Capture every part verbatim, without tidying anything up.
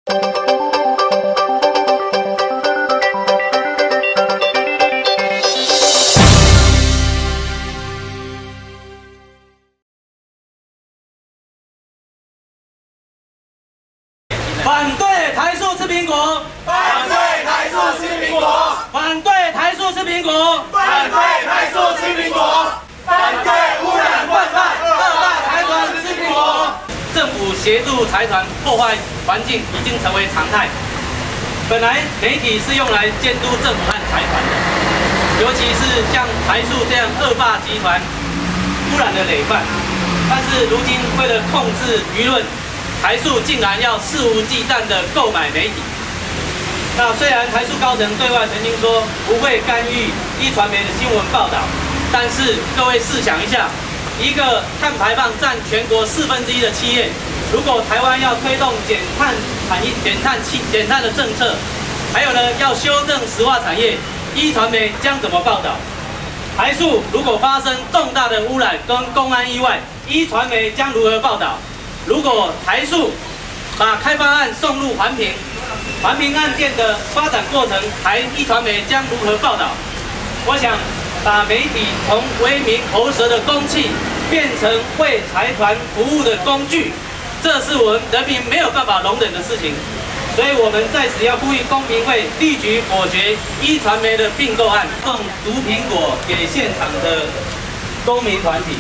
反对台塑吃苹果， 反对台塑吃苹果， 反对台塑吃苹果， 反对台塑吃苹果，反对污染惯犯二大财团吃苹果。政府协助财团破坏环境已经成为常态。本来媒体是用来监督政府和财团的，尤其是像台塑这样恶霸集团污染的累犯。但是如今为了控制舆论，台塑竟然要肆无忌惮地购买媒体。那虽然台塑高层对外曾经说不会干预一传媒的新闻报道，但是各位试想一下，一个碳排放占全国四分之一的企业，如果台湾要推动减碳产业、减碳气、减碳的政策，还有呢要修正石化产业，一传媒将怎么报道？台塑如果发生重大的污染跟公安意外，一传媒将如何报道？如果台塑把开发案送入环评，环评案件的发展过程，台一传媒将如何报道？我想，把媒体从为民喉舌的公器，变成为财团服务的工具，这是我们人民没有办法容忍的事情。所以我们在此要呼吁公平会立即否决一传媒的并购案，送毒苹果给现场的公民团体。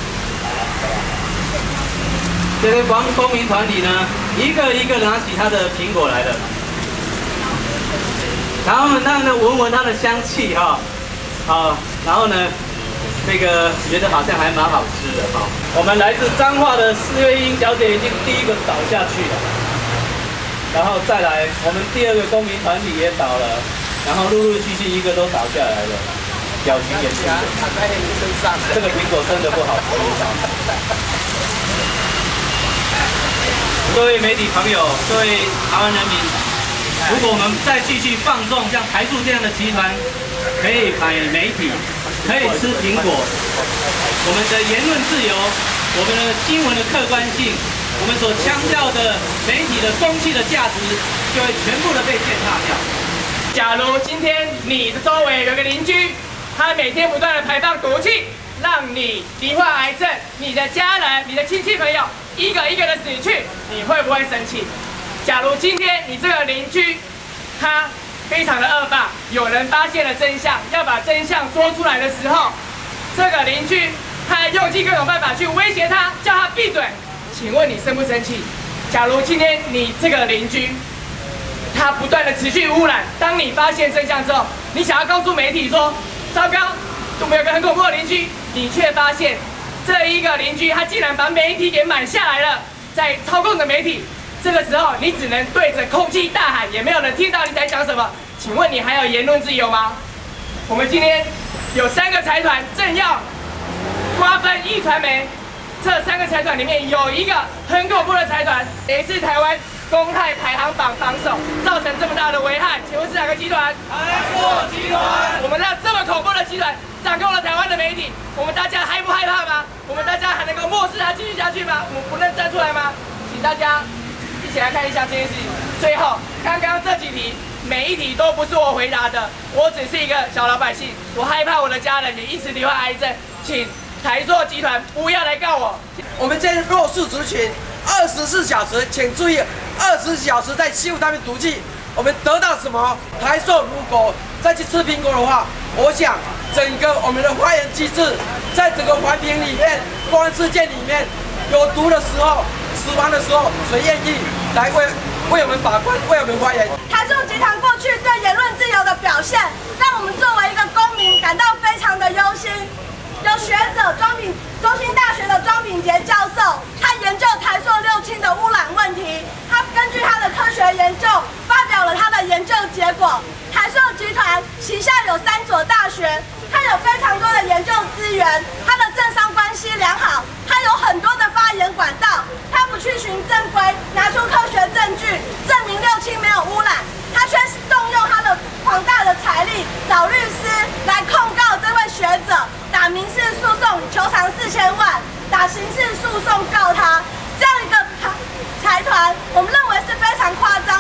这些光公民团体呢，一个一个拿起他的苹果来了，然后呢，他们闻闻它的香气哈，啊，然后呢，这个觉得好像还蛮好吃的哈。我们来自彰化的施月英小姐已经第一个倒下去了，然后再来，我们第二个公民团体也倒了，然后陆陆续续一个都倒下来了，表情也是。这个苹果真的不好吃。各位媒体朋友，各位台湾人民，如果我们再继续放纵像台塑这样的集团，可以买媒体，可以吃苹果，我们的言论自由，我们的新闻的客观性，我们所强调的媒体的公器的价值，就会全部的被践踏掉。 假如今天你的周围有个邻居，他每天不断的排放毒气，让你罹患癌症，你的家人、你的亲戚朋友一个一个的死去，你会不会生气？假如今天你这个邻居，他非常的恶霸，有人发现了真相，要把真相说出来的时候，这个邻居他用尽各种办法去威胁他，叫他闭嘴。请问你生不生气？假如今天你这个邻居，他不断的持续污染，当你发现真相之后，你想要告诉媒体说，糟糕，我们有个很恐怖的邻居，你却发现这一个邻居他竟然把媒体给买下来了，在操控着媒体。这个时候，你只能对着空气大喊，也没有人听到你在讲什么。请问你还有言论自由吗？我们今天有三个财团正要瓜分一传媒，这三个财团里面有一个很恐怖的财团，也是台湾公害排行榜榜首，造成这么大的危害。请问是哪个集团？ 台塑集团。 我们让这么恐怖的集团掌控了台湾的媒体，我们大家害不害怕吗？我们大家还能够漠视它继续下去吗？我们不能站出来吗？请大家一起来看一下这件事情。最后，刚刚这几题每一题都不是我回答的，我只是一个小老百姓，我害怕我的家人也因此罹患癌症，请台塑集团不要来告我。 我们这些弱势族群，二十四小时，请注意，二十四小时在吸入他们毒气，我们得到什么？台塑如果再去吃苹果的话，我想整个我们的发言机制，在整个环评里面、公安事件里面有毒的时候、死亡的时候，谁愿意来为为我们把关、为我们发言？ 台塑集团过去对言论自由的表现，让我们作为一个公民感到非常的忧心。有学者庄秉中兴大学的庄秉杰教授，他研究台塑六轻的污染问题，他根据他的科学研究发表了他的研究结果。台塑集团旗下有三所大学，它有非常多的研究资源，它的政商关系良好，它有很多的发言管道，它不去循正规，拿出科学证据证明六轻没有污染，它却动用它的庞大的财力找律师来控告这位学者，打民事诉讼求偿四千万，打刑事诉讼告他，这样一个财团，我们认为是非常夸张。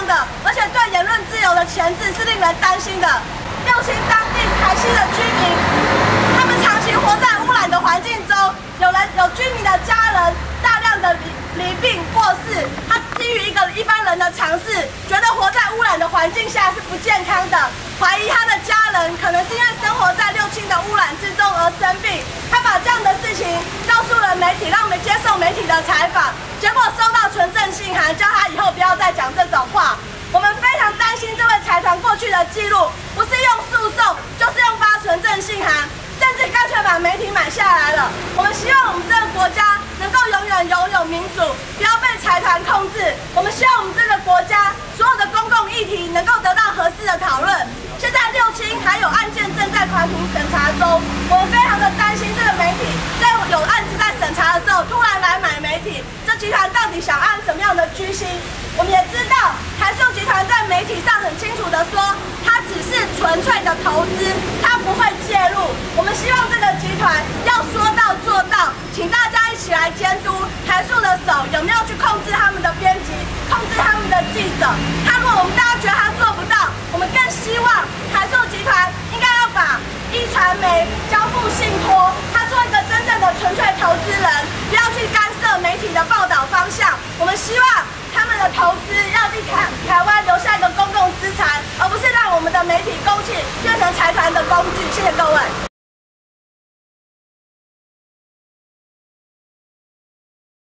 担心的。六轻当地台西的居民，他们长期活在污染的环境中，有人有居民的家人大量的离离病过世，他基于一个一般人的常识，觉得活在污染的环境下是不健康的，怀疑他的家人可能是因为生活在六轻的污染之中而生病，他把这样的事情告诉了媒体，让我们接受媒体的采访，结果收到纯正信函，叫他以后不要再讲这种话。我们非常担心这位财团过去的记录，不是用诉讼，就是用发纯正信函，甚至干脆把媒体买下来了。我们希望我们这个国家能够永远拥有民主，不要被财团控制。我们希望我们这个国家所有的公共议题能够得到合适的讨论。现在六轻还有案件正在团评审查中，我们非常的担心这个媒体在有案子在审查的时候突然来买媒体，这集团到底想按怎么样的居心？我们也知道台塑集团在媒体上很清楚的说，它只是纯粹的投资，它不会介入。我们希望这个集团要说到做到，请大家一起来监督台塑的手有没有去控制他们的编辑，控制他们的记者。他如果我们大家觉得他做不到，我们更希望台塑集团应该要把一传媒交付信托，他做一个真正的纯粹投资人，不要去干涉媒体的报道方向。我们希望他们的投资要替台台湾留下一个公共资产，而不是让我们的媒体公器变成财团的工具。谢谢各位。